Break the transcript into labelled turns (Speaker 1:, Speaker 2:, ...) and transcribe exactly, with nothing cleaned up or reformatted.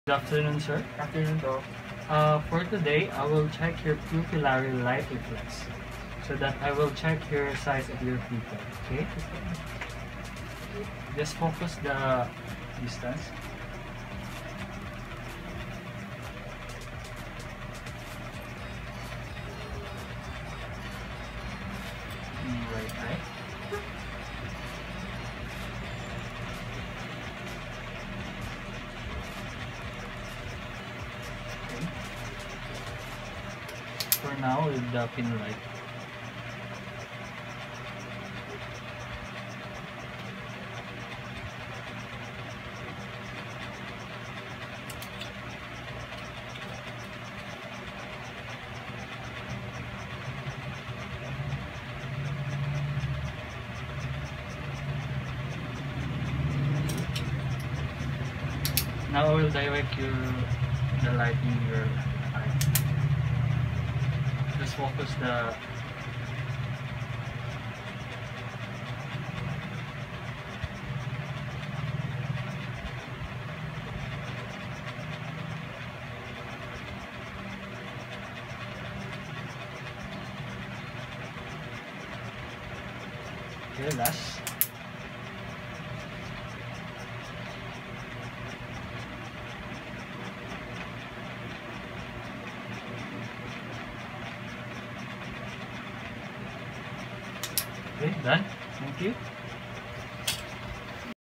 Speaker 1: Good afternoon, sir.
Speaker 2: Afternoon, Doc.
Speaker 1: Uh, for today, I will check your pupillary light reflex so that I will check your size of your pupil. Okay? Just focus the distance. In your right eye. For now, with the pin light. Now I will direct your the light in your eye. Just focus the okay, last. Okay, done. Thank you.